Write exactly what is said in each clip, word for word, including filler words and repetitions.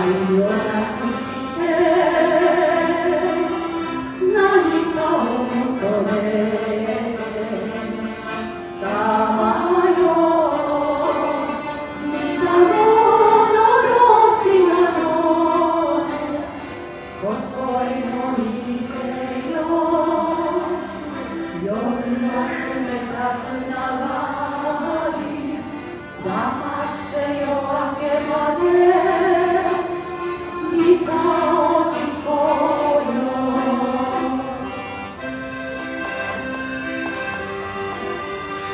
愛をなくして何かを求めてさまよ似た者同士がどうここへもいでよ夜は冷たく長い黙って夜明けまでギターを弾こうよ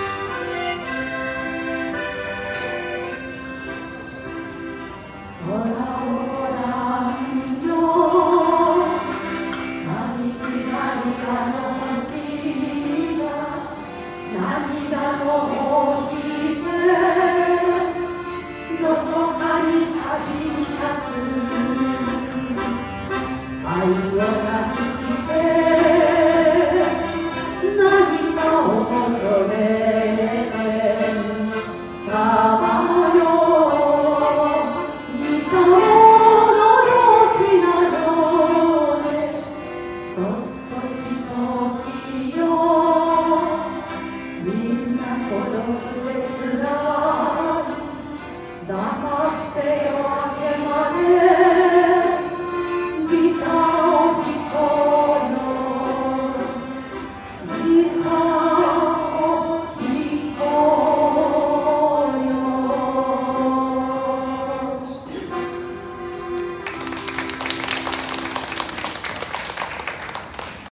空